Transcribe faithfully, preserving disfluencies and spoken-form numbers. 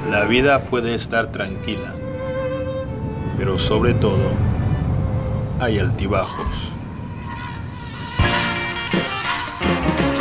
La vida puede estar tranquila, pero sobre todo hay altibajos.